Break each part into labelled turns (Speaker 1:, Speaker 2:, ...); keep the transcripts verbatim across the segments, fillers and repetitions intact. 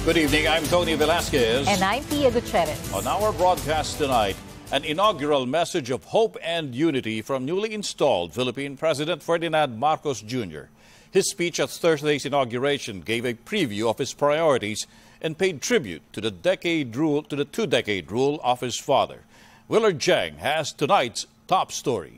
Speaker 1: Good evening, I'm Tony Velasquez.
Speaker 2: And I'm Pia Gutierrez.
Speaker 1: On our broadcast tonight, an inaugural message of hope and unity from newly installed Philippine President Ferdinand Marcos Junior His speech at Thursday's inauguration gave a preview of his priorities and paid tribute to the decade rule to the two-decade rule of his father. Willard Jang has tonight's top story.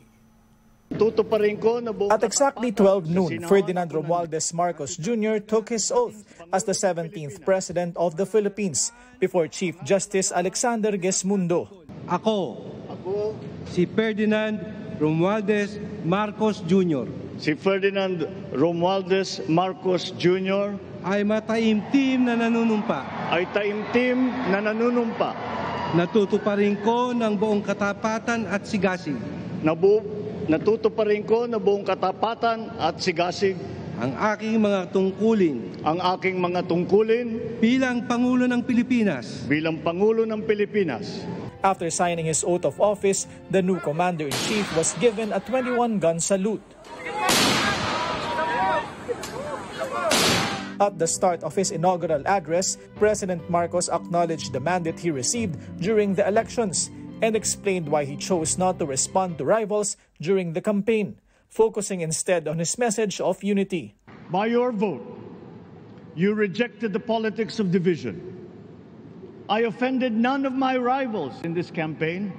Speaker 3: At exactly twelve noon, Ferdinand Romualdez Marcos Junior took his oath as the seventeenth President of the Philippines before Chief Justice Alexander Gesmundo.
Speaker 4: Ako, Ako, si Ferdinand Romualdez Marcos Junior
Speaker 5: Si Ferdinand Romualdez Marcos Junior
Speaker 4: ay mataimtim na nanunumpa.
Speaker 5: Ay taimtim na nanunumpa.
Speaker 4: Natutuparin ko ng buong katapatan at sigasig.
Speaker 5: Nabu Natutuparin ko na buong katapatan at sigasig
Speaker 4: ang aking mga tungkulin.
Speaker 5: Ang aking mga tungkulin
Speaker 4: bilang Pangulo ng Pilipinas.
Speaker 5: Bilang Pangulo ng Pilipinas.
Speaker 3: After signing his oath of office, the new commander-in-chief was given a twenty-one gun salute. At the start of his inaugural address, President Marcos acknowledged the mandate he received during the elections and explained why he chose not to respond to rivals during the campaign, focusing instead on his message of unity.
Speaker 5: By your vote, you rejected the politics of division. I offended none of my rivals in this campaign.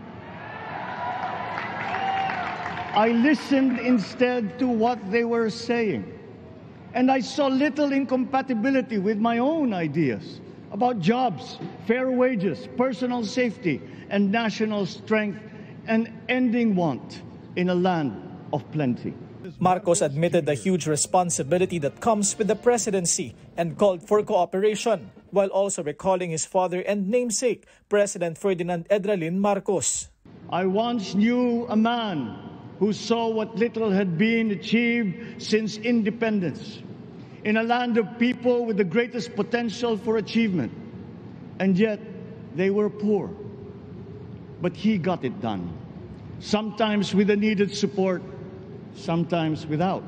Speaker 5: I listened instead to what they were saying, and I saw little incompatibility with my own ideas about jobs, fair wages, personal safety, and national strength, and ending want in a land of plenty.
Speaker 3: Marcos admitted the huge responsibility that comes with the presidency and called for cooperation, while also recalling his father and namesake, President Ferdinand Edralin Marcos.
Speaker 5: I once knew a man who saw what little had been achieved since independence in a land of people with the greatest potential for achievement, and yet they were poor. But he got it done, sometimes with the needed support, sometimes without.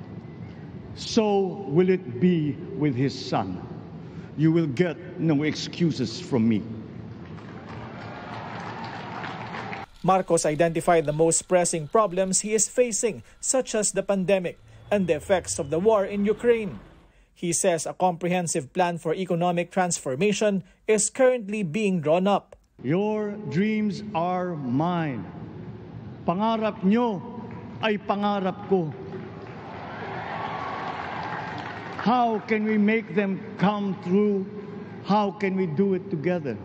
Speaker 5: So will it be with his son. You will get no excuses from me.
Speaker 3: Marcos identified the most pressing problems he is facing, such as the pandemic and the effects of the war in Ukraine. He says a comprehensive plan for economic transformation is currently being drawn up.
Speaker 5: Your dreams are mine. Pangarap nyo ay pangarap ko. How can we make them come true? How can we do it together?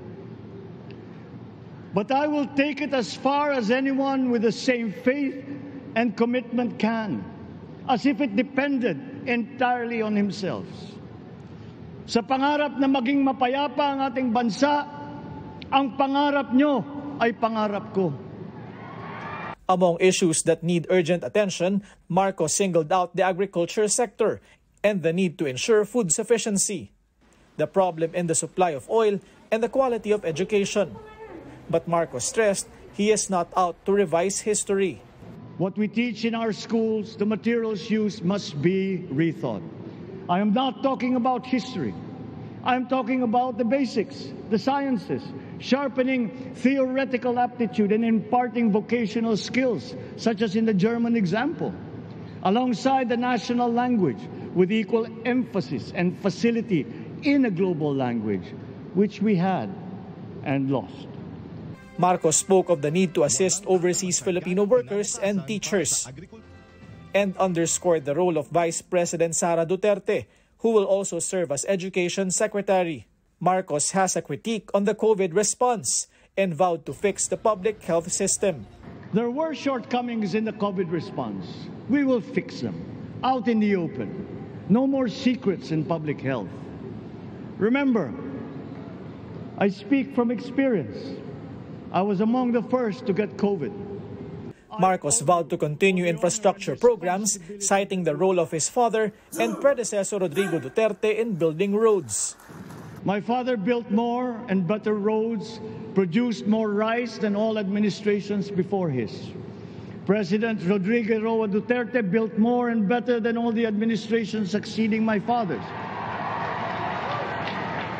Speaker 5: But I will take it as far as anyone with the same faith and commitment can, as if it depended entirely on himself. Sa pangarap na maging mapayapa ang ating bansa, ang pangarap nyo ay pangarap ko.
Speaker 3: Among issues that need urgent attention, Marcos singled out the agriculture sector and the need to ensure food sufficiency, the problem in the supply of oil, and the quality of education. But Marcos stressed he is not out to revise history.
Speaker 5: What we teach in our schools, the materials used must be rethought. I am not talking about history. I am talking about the basics, the sciences, sharpening theoretical aptitude and imparting vocational skills, such as in the German example, alongside the national language with equal emphasis and facility in a global language, which we had and lost.
Speaker 3: Marcos spoke of the need to assist overseas Filipino workers and teachers and underscored the role of Vice President Sara Duterte, who will also serve as Education Secretary. Marcos has a critique on the COVID response and vowed to fix the public health system.
Speaker 5: There were shortcomings in the COVID response. We will fix them out in the open. No more secrets in public health. Remember, I speak from experience. I was among the first to get COVID.
Speaker 3: Marcos vowed to continue infrastructure programs, citing the role of his father and predecessor Rodrigo Duterte in building roads.
Speaker 5: My father built more and better roads, produced more rice than all administrations before his. President Rodrigo Roa Duterte built more and better than all the administrations succeeding my father's.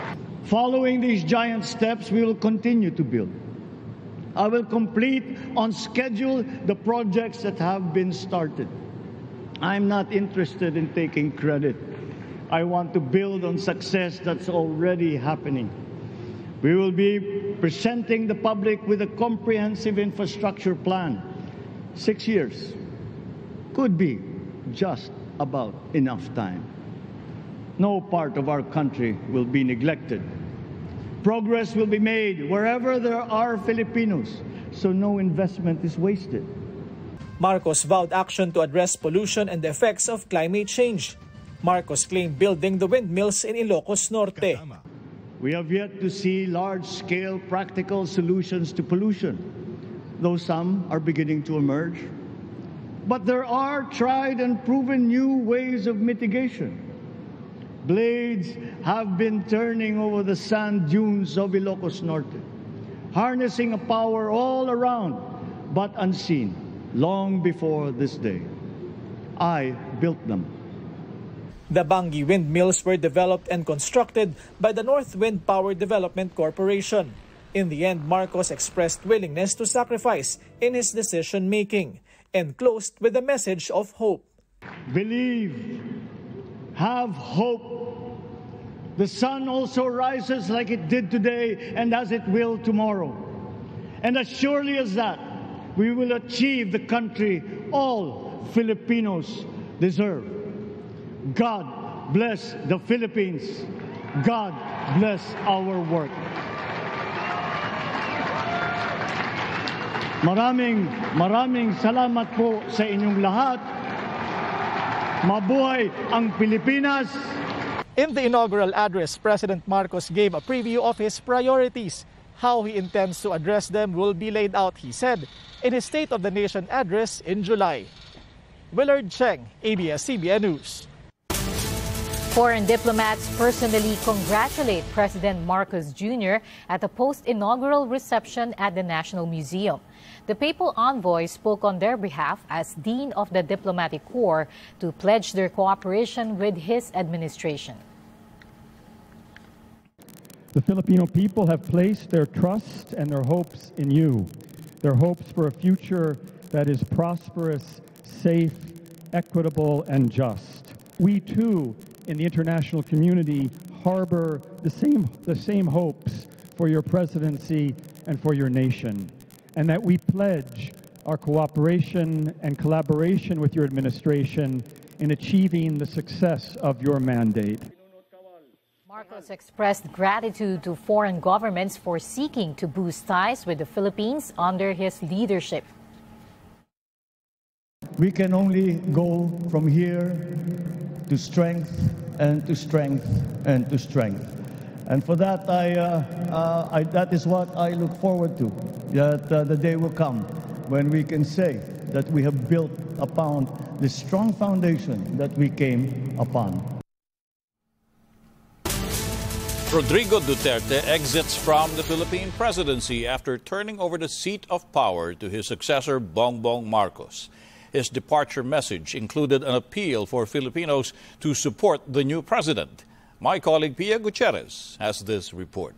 Speaker 5: Following these giant steps, we will continue to build. I will complete on schedule the projects that have been started. I'm not interested in taking credit. I want to build on success that's already happening. We will be presenting the public with a comprehensive infrastructure plan. Six years could be just about enough time. No part of our country will be neglected. Progress will be made wherever there are Filipinos, so no investment is wasted.
Speaker 3: Marcos vowed action to address pollution and the effects of climate change. Marcos claimed building the windmills in Ilocos Norte.
Speaker 5: We have yet to see large-scale practical solutions to pollution, though some are beginning to emerge. But there are tried and proven new ways of mitigation. Blades have been turning over the sand dunes of Ilocos Norte, harnessing a power all around but unseen long before this day. I built them.
Speaker 3: The Bangi windmills were developed and constructed by the North Wind Power Development Corporation. In the end, Marcos expressed willingness to sacrifice in his decision-making and closed with a message of hope.
Speaker 5: Believe, have hope. The sun also rises like it did today and as it will tomorrow. And as surely as that, we will achieve the country all Filipinos deserve. God bless the Philippines. God bless our work. Maraming, maraming salamat po sa inyong lahat. Mabuhay ang Pilipinas.
Speaker 3: In the inaugural address, President Marcos gave a preview of his priorities. How he intends to address them will be laid out, he said, in his State of the Nation address in July. Willard Cheng, A B S C B N News.
Speaker 2: Foreign diplomats personally congratulate President Marcos Junior at the post-inaugural reception at the National Museum. The papal envoy spoke on their behalf as Dean of the Diplomatic Corps to pledge their cooperation with his administration.
Speaker 6: The Filipino people have placed their trust and their hopes in you, their hopes for a future that is prosperous, safe, equitable, and just. We too, in the international community, harbor the same, the same hopes for your presidency and for your nation, and that we pledge our cooperation and collaboration with your administration in achieving the success of your mandate.
Speaker 2: Marcos expressed gratitude to foreign governments for seeking to boost ties with the Philippines under his leadership.
Speaker 5: We can only go from here to strength and to strength and to strength. And for that, I, uh, uh, I, that is what I look forward to, that uh, the day will come when we can say that we have built upon the strong foundation that we came upon.
Speaker 1: Rodrigo Duterte exits from the Philippine presidency after turning over the seat of power to his successor, Bongbong Marcos. His departure message included an appeal for Filipinos to support the new president. My colleague Pia Gutierrez has this report.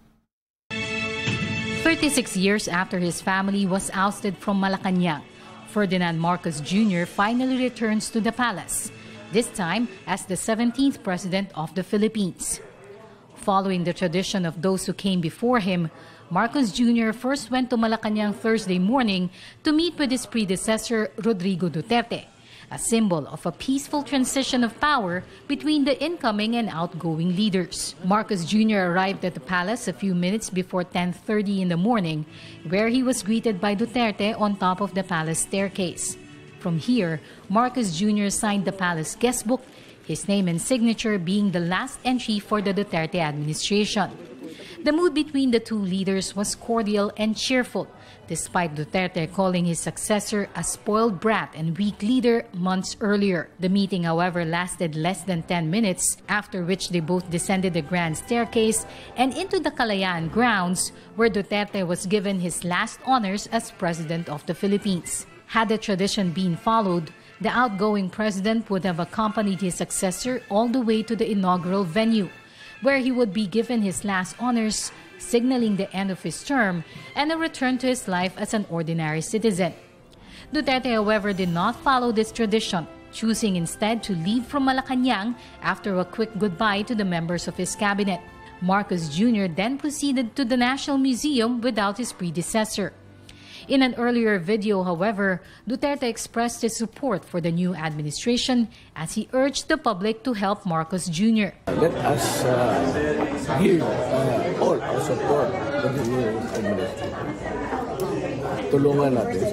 Speaker 7: thirty-six years after his family was ousted from Malacanang, Ferdinand Marcos Junior finally returns to the palace, this time as the seventeenth president of the Philippines. Following the tradition of those who came before him, Marcos Junior first went to Malacanang Thursday morning to meet with his predecessor, Rodrigo Duterte, a symbol of a peaceful transition of power between the incoming and outgoing leaders. Marcos Junior arrived at the palace a few minutes before ten thirty in the morning, where he was greeted by Duterte on top of the palace staircase. From here, Marcos Junior signed the palace guest book, his name and signature being the last entry for the Duterte administration. The mood between the two leaders was cordial and cheerful, despite Duterte calling his successor a spoiled brat and weak leader months earlier. The meeting, however, lasted less than ten minutes, after which they both descended the grand staircase and into the Kalayaan grounds, where Duterte was given his last honors as President of the Philippines. Had the tradition been followed, the outgoing president would have accompanied his successor all the way to the inaugural venue. where he would be given his last honors, signaling the end of his term and a return to his life as an ordinary citizen. Duterte, however, did not follow this tradition, choosing instead to leave from Malacanang after a quick goodbye to the members of his cabinet. Marcos Junior then proceeded to the National Museum without his predecessor. In an earlier video, however, Duterte expressed his support for the new administration as he urged the public to help Marcos Junior
Speaker 8: Let us uh, give uh, all our support to the new administration. Tulungan natin.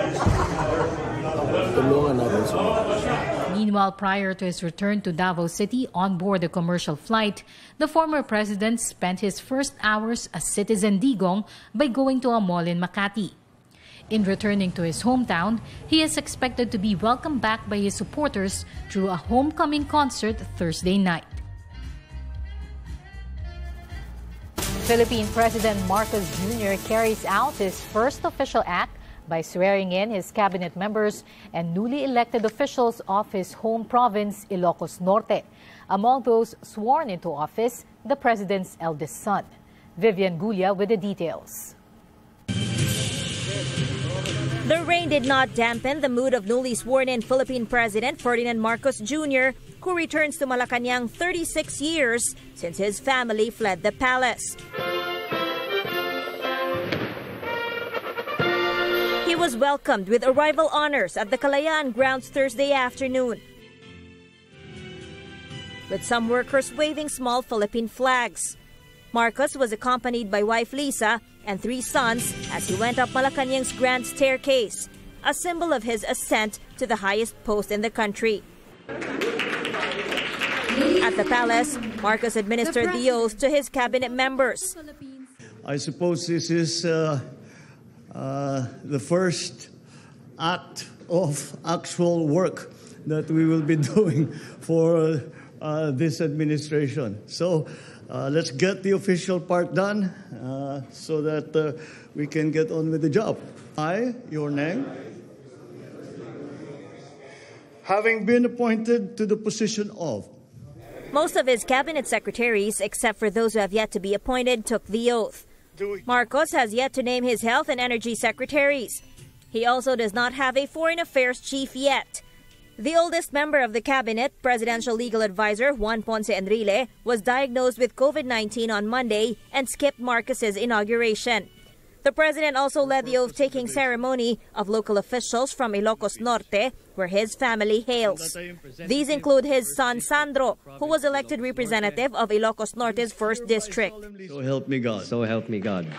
Speaker 8: Tulungan natin sila.
Speaker 7: Meanwhile, prior to his return to Davao City on board a commercial flight, the former president spent his first hours as Citizen Digong by going to a mall in Makati. In returning to his hometown, he is expected to be welcomed back by his supporters through a homecoming concert Thursday night.
Speaker 2: Philippine President Marcos Junior carries out his first official act by swearing in his cabinet members and newly elected officials of his home province, Ilocos Norte. Among those sworn into office, the president's eldest son. Vivian Gulia with the details.
Speaker 9: The rain did not dampen the mood of newly sworn-in Philippine President Ferdinand Marcos Junior, who returns to Malacanang thirty-six years since his family fled the palace. He was welcomed with arrival honors at the Kalayaan grounds Thursday afternoon, with some workers waving small Philippine flags. Marcos was accompanied by wife Lisa and three sons as he went up Malacanang's grand staircase, a symbol of his ascent to the highest post in the country. At the palace, Marcos administered the oath to his cabinet members.
Speaker 5: I suppose this is uh, uh, the first act of actual work that we will be doing for uh, this administration. So uh, let's get the official part done uh, so that uh, we can get on with the job. I, your name, having been appointed to the position of.
Speaker 9: Most of his cabinet secretaries, except for those who have yet to be appointed, took the oath. Marcos has yet to name his health and energy secretaries. He also does not have a foreign affairs chief yet. The oldest member of the cabinet, presidential legal advisor Juan Ponce Enrile, was diagnosed with COVID nineteen on Monday and skipped Marcos's inauguration. The president also led the oath-taking ceremony of local officials from Ilocos Norte, where his family hails. These include his son Sandro, who was elected representative of Ilocos Norte's first district.
Speaker 5: So help me God.
Speaker 10: So help me God.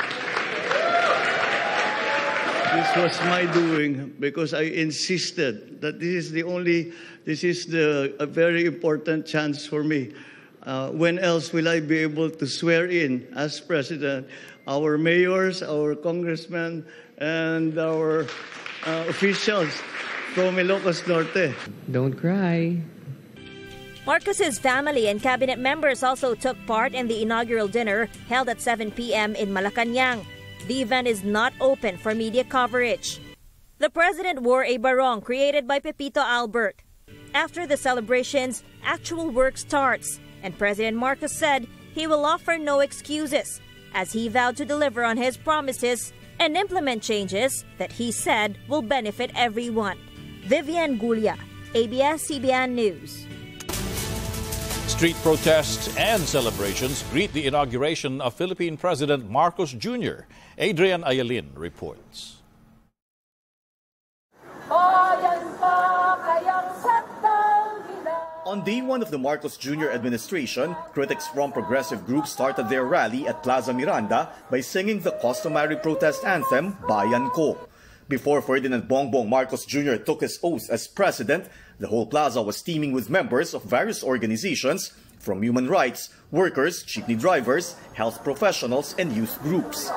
Speaker 5: This was my doing because I insisted that this is the only, this is the a very important chance for me. Uh, when else will I be able to swear in as president our mayors, our congressmen, and our uh, officials from Ilocos Norte?
Speaker 10: Don't cry.
Speaker 9: Marcos's family and cabinet members also took part in the inaugural dinner held at seven p m in Malacanang. The event is not open for media coverage. The president wore a barong created by Pepito Albert. After the celebrations, actual work starts, and President Marcos said he will offer no excuses, as he vowed to deliver on his promises and implement changes that he said will benefit everyone. Vivian Gulia, A B S C B N News.
Speaker 1: Street protests and celebrations greet the inauguration of Philippine President Marcos Junior Adrian Ayalin reports.
Speaker 11: On day one of the Marcos Junior administration, critics from progressive groups started their rally at Plaza Miranda by singing the customary protest anthem, Bayan Ko. Before Ferdinand Bongbong Marcos Junior took his oath as president, the whole plaza was teeming with members of various organizations, from human rights, workers, jeepney drivers, health professionals, and youth groups.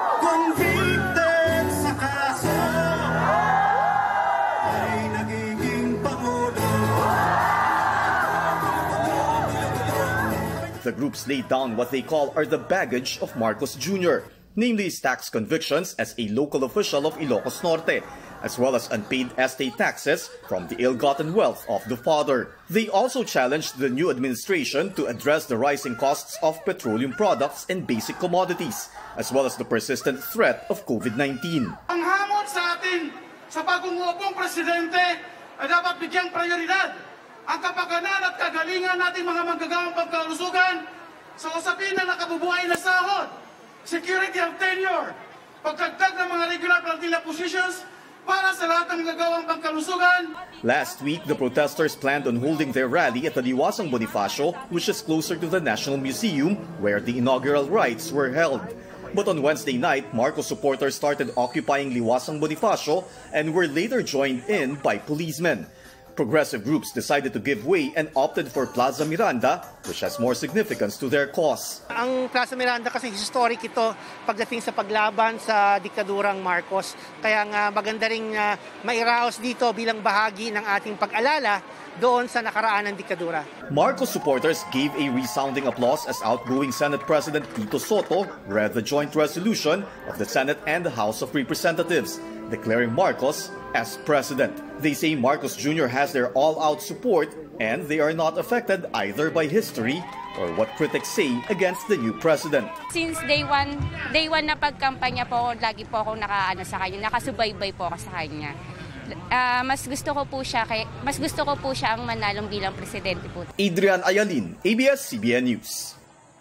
Speaker 11: The groups laid down what they call are the baggage of Marcos Junior, namely his tax convictions as a local official of Ilocos Norte, as well as unpaid estate taxes from the ill-gotten wealth of the father. They also challenged the new administration to address the rising costs of petroleum products and basic commodities, as well as the persistent threat of COVID nineteen.
Speaker 12: Ang hamon sa atin sa bagong upong presidente ay dapat bigyang prioridad ang kapakanan at kagalingan nating mga manggagawang pagkalusugan sa usapin na nakabubuhay na sahod, security of tenure, pagdagdag ng mga regular plantilla positions para sa lahat ng gagawang pangkalusugan.
Speaker 11: Last week, the protesters planned on holding their rally at the Liwasang Bonifacio, which is closer to the National Museum, where the inaugural rites were held. But on Wednesday night, Marcos supporters started occupying Liwasang Bonifacio and were later joined in by policemen. Progressive groups decided to give way and opted for Plaza Miranda, which has more significance to their cause.
Speaker 13: Ang Plaza Miranda kasi historic ito pagdating sa paglaban sa diktadurang Marcos. Kaya nga maganda ring uh, mairaos dito bilang bahagi ng ating pag-alala doon sa nakaraan ng diktadura.
Speaker 11: Marcos supporters gave a resounding applause as outgoing Senate President Tito Soto read the joint resolution of the Senate and the House of Representatives, declaring Marcos as president. They say Marcos Junior has their all-out support and they are not affected either by history or what critics say against the new president.
Speaker 14: Since day one, day one na pagkampanya po ako, lagi po ako nakaano sa kanya, nakasubaybay po ako sa kanya. Uh, mas gusto ko po siya kay mas gusto ko po siya ang manalong bilang presidente po.
Speaker 11: Adrian Ayalin, A B S C B N News.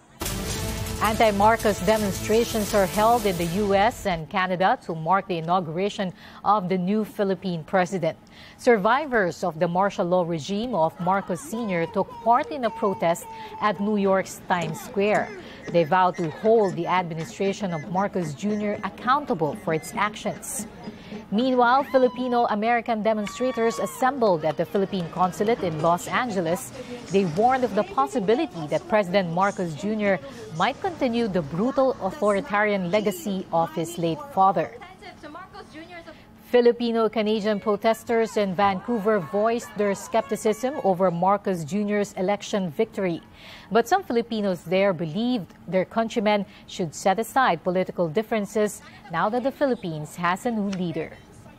Speaker 2: Anti-Marcos demonstrations are held in the U S and Canada to mark the inauguration of the new Philippine president. Survivors of the martial law regime of Marcos Senior took part in a protest at New York's Times Square. They vowed to hold the administration of Marcos Junior accountable for its actions. Meanwhile, Filipino-American demonstrators assembled at the Philippine consulate in Los Angeles. They warned of the possibility that President Marcos Junior might continue the brutal authoritarian legacy of his late father. Filipino-Canadian protesters in Vancouver voiced their skepticism over Marcos Junior's election victory. But some Filipinos there believed their countrymen should set aside political differences now that the Philippines has a new leader.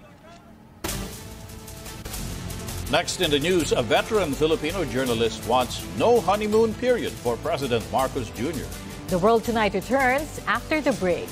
Speaker 1: Next in the news, a veteran Filipino journalist wants no honeymoon period for President Marcos Junior
Speaker 2: The World Tonight returns after the break.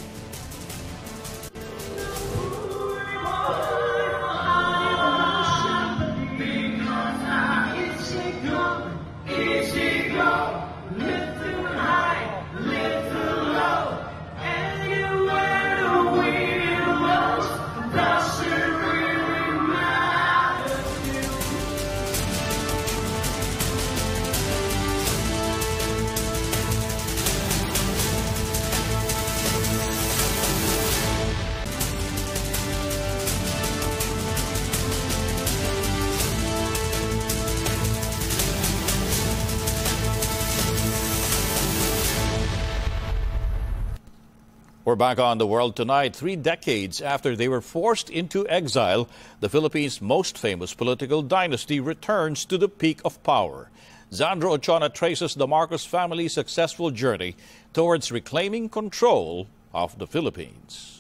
Speaker 1: We're back on The World Tonight. Three decades after they were forced into exile, the Philippines' most famous political dynasty returns to the peak of power. Zandro Ochona traces the Marcos family's successful journey towards reclaiming control of the Philippines.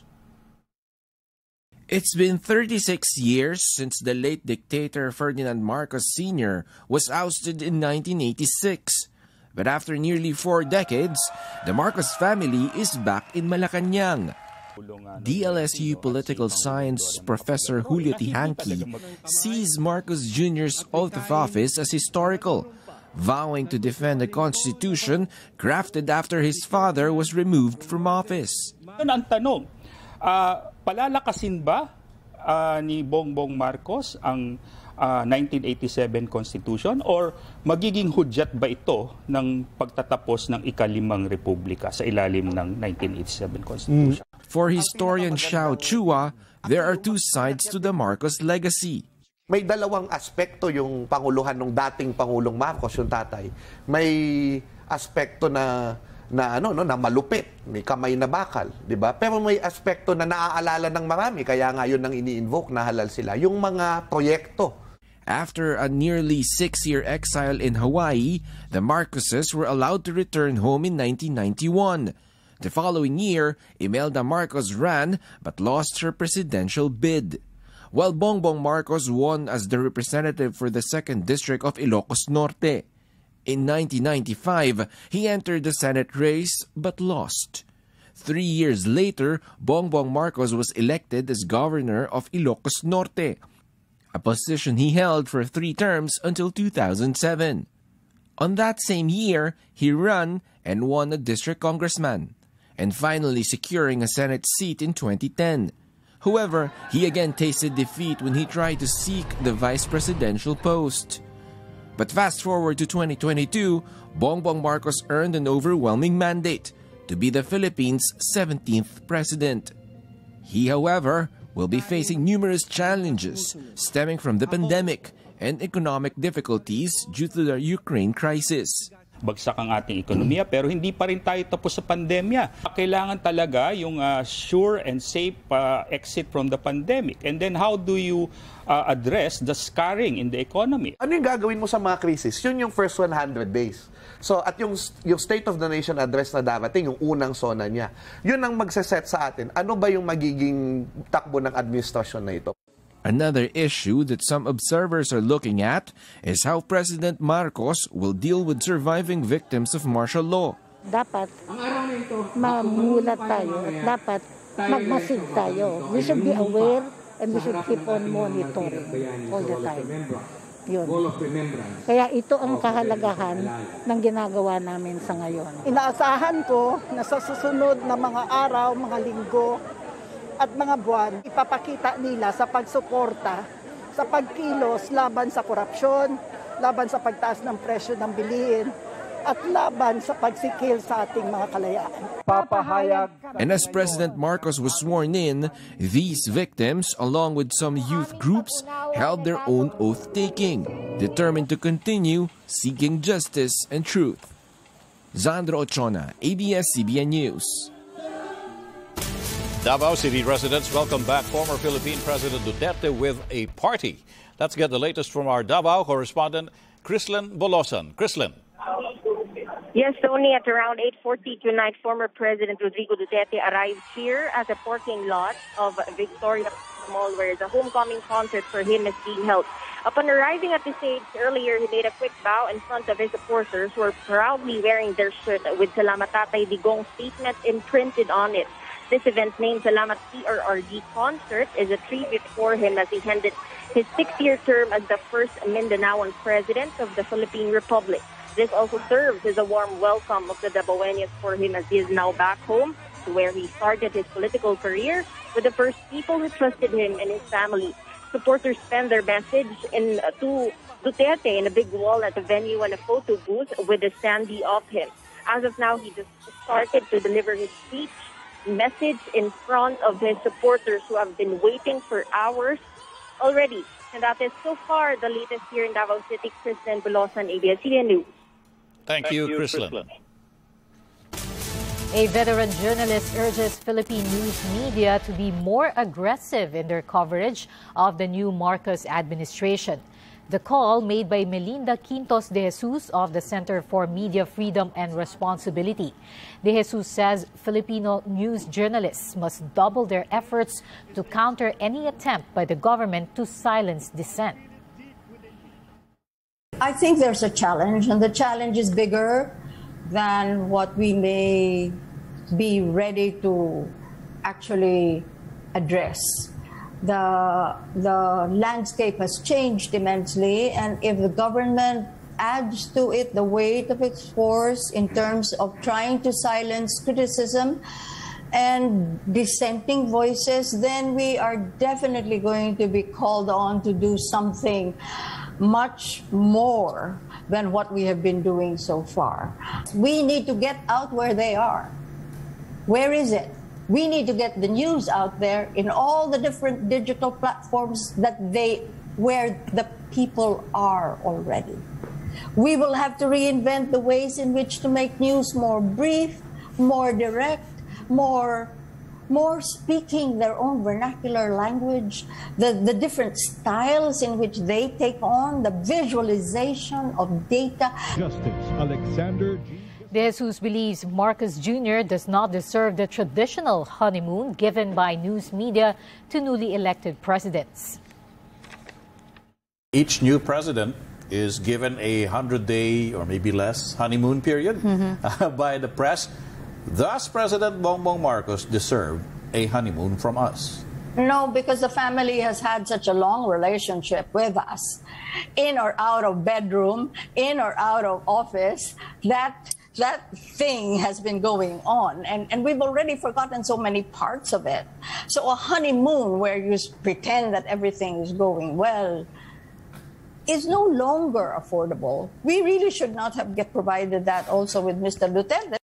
Speaker 15: It's been thirty-six years since the late dictator Ferdinand Marcos Senior was ousted in nineteen eighty-six. But after nearly four decades, the Marcos family is back in Malacanang. D L S U political science professor Julio Tihanki sees Marcos Junior's oath of office as historical, vowing to defend the constitution crafted after his father was removed from office.
Speaker 16: Ang tanong, uh, palalakasin ba uh, ni Bongbong Marcos ang Uh, nineteen eighty-seven Constitution or magiging hudyat ba ito ng pagtatapos ng ikalimang republika sa ilalim ng nineteen eighty-seven Constitution?
Speaker 15: Mm. For historian Xiao Chua, there are two sides to the Marcos legacy.
Speaker 17: May dalawang aspekto yung panguluhan ng dating Pangulong Marcos, yung tatay. May aspekto na na ano no na malupit, may kamay na bakal, 'di ba? Pero may aspekto na naaalala ng marami, kaya nga yun ang ini-invoke na halal sila, yung mga proyekto.
Speaker 15: After a nearly six-year exile in Hawaii, the Marcoses were allowed to return home in nineteen ninety-one. The following year, Imelda Marcos ran but lost her presidential bid. while Bongbong Marcos won as the representative for the second District of Ilocos Norte. In nineteen ninety-five, he entered the Senate race but lost. Three years later, Bongbong Marcos was elected as governor of Ilocos Norte, a position he held for three terms until two thousand seven. On that same year, he ran and won a district congressman, and finally securing a Senate seat in twenty ten. However, he again tasted defeat when he tried to seek the vice presidential post. But fast forward to twenty twenty-two, Bongbong Marcos earned an overwhelming mandate to be the Philippines' seventeenth president. He, however, will be facing numerous challenges stemming from the pandemic and economic difficulties due to the Ukraine crisis.
Speaker 16: Bagsak ang ating ekonomiya pero hindi pa rin tayo tapos sa pandemya. Kailangan talaga yung uh, sure and safe uh, exit from the pandemic. And then how do you uh, address the scarring in the economy?
Speaker 17: Ano yung gagawin mo sa mga crisis? Yun yung first one hundred days. So at yung, yung State of the Nation address na darating, yung unang sona niya, yun ang magsaset sa atin. Ano ba yung magiging takbo ng administrasyon na ito?
Speaker 15: Another issue that some observers are looking at is how President Marcos will deal with surviving victims of martial law.
Speaker 18: Dapat mamulat tayo at dapat magmasid tayo. We should be aware and we should keep on monitoring all the time. Yun. Kaya ito ang kahalagahan ng ginagawa namin sa ngayon.
Speaker 19: Inaasahan ko na sa susunod na mga araw, mga linggo, at mga buwan, ipapakita nila sa pagsuporta, sa pagkilos laban sa korupsyon, laban sa pagtaas ng presyo ng bilihin, at laban sa pagsikil sa ating mga kalayaan.
Speaker 15: Papahayag. And as President Marcos was sworn in, these victims, along with some youth groups, held their own oath-taking, determined to continue seeking justice and truth. Zandro Ochona, A B S C B N News.
Speaker 1: Davao City residents welcome back former Philippine President Duterte with a party. Let's get the latest from our Davao correspondent, Chrislyn Bolosan. Chrislyn.
Speaker 20: Yes, Tony, at around eight forty tonight, former President Rodrigo Duterte arrived here at the parking lot of Victoria Mall, where the homecoming concert for him is being held. Upon arriving at the stage earlier, he made a quick bow in front of his supporters who are proudly wearing their shirt with Salamat Tatay Digong statement imprinted on it. This event, named Salamat P R R D Concert, is a tribute for him as he ended his six-year term as the first Mindanaoan president of the Philippine Republic. This also serves as a warm welcome of the Davaoenos for him as he is now back home to where he started his political career with the first people who trusted him and his family. Supporters penned their message in uh, to Duterte in a big wall at the venue and a photo booth with a standee of him. As of now, he just started to deliver his speech message in front of his supporters who have been waiting for hours already. And that is so far the latest here in Davao City. Chrislyn Bolosan, A B S C B N News.
Speaker 1: Thank, Thank you, you Chrislyn.
Speaker 2: A veteran journalist urges Philippine news media to be more aggressive in their coverage of the new Marcos administration. The call, made by Melinda Quintos de Jesus of the Center for Media Freedom and Responsibility. De Jesus says Filipino news journalists must double their efforts to counter any attempt by the government to silence dissent.
Speaker 21: I think there's a challenge, and the challenge is bigger than what we may be ready to actually address. The, the landscape has changed immensely, and if the government adds to it the weight of its force in terms of trying to silence criticism and dissenting voices, then we are definitely going to be called on to do something much more than what we have been doing so far. We need to get out where they are. Where is it? We need to get the news out there in all the different digital platforms that they, where the people are already. We will have to reinvent the ways in which to make news more brief, more direct, more, more speaking their own vernacular language, the, the different styles in which they take on, the visualization of data.
Speaker 6: Justice Alexander G.
Speaker 2: De Jesus believes Marcos Junior does not deserve the traditional honeymoon given by news media to newly elected presidents.
Speaker 1: Each new president is given a hundred-day or maybe less honeymoon period mm-hmm. by the press. Thus, President Bongbong Marcos deserved a honeymoon from us.
Speaker 21: No, because the family has had such a long relationship with us, in or out of bedroom, in or out of office, that that thing has been going on, and, and we've already forgotten so many parts of it. So a honeymoon where you pretend that everything is going well is no longer affordable. We really should not have get provided that also with Mister Duterte.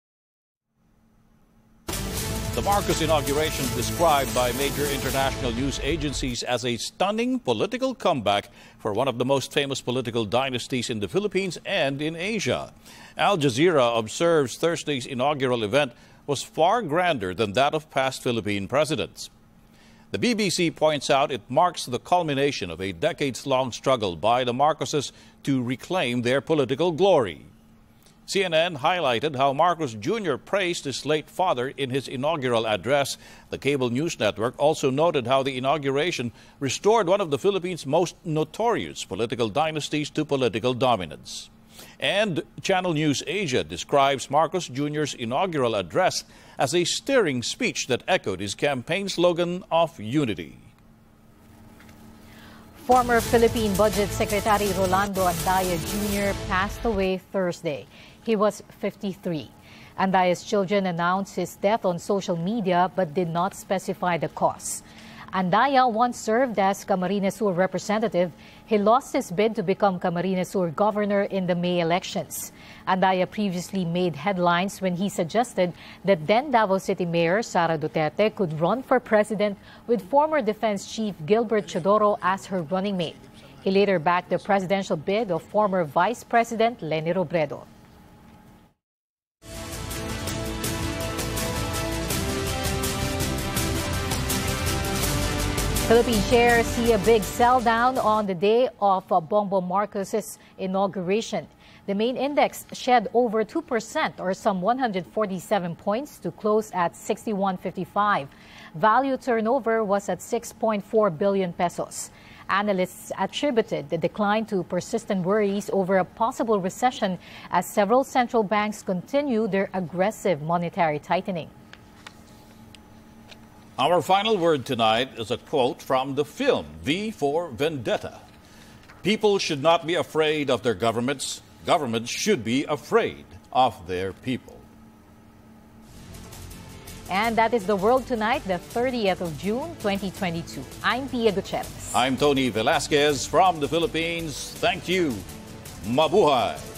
Speaker 1: The Marcos inauguration described by major international news agencies as a stunning political comeback for one of the most famous political dynasties in the Philippines and in Asia. Al Jazeera observes Thursday's inaugural event was far grander than that of past Philippine presidents. The B B C points out it marks the culmination of a decades-long struggle by the Marcoses to reclaim their political glory. C N N highlighted how Marcos Junior praised his late father in his inaugural address. The cable news network also noted how the inauguration restored one of the Philippines' most notorious political dynasties to political dominance. And Channel News Asia describes Marcos Junior's inaugural address as a stirring speech that echoed his campaign slogan of unity.
Speaker 2: Former Philippine Budget Secretary Rolando Andaya Junior passed away Thursday. He was fifty-three. Andaya's children announced his death on social media but did not specify the cause. Andaya once served as Camarines Sur representative. He lost his bid to become Camarines Sur governor in the May elections. Andaya previously made headlines when he suggested that then Davao City Mayor Sara Duterte could run for president with former Defense Chief Gilbert Chodoro as her running mate. He later backed the presidential bid of former Vice President Leni Robredo. Philippine shares see a big sell down on the day of uh, Bongbong Marcos' inauguration. The main index shed over two percent or some one hundred forty-seven points to close at sixty-one fifty-five. Value turnover was at six point four billion pesos. Analysts attributed the decline to persistent worries over a possible recession as several central banks continue their aggressive monetary tightening.
Speaker 1: Our final word tonight is a quote from the film V for Vendetta. People should not be afraid of their governments. Governments should be afraid of their people.
Speaker 2: And that is the world tonight, the thirtieth of June, twenty twenty-two. I'm Pia Gutierrez.
Speaker 1: I'm Tony Velasquez from the Philippines. Thank you. Mabuhay.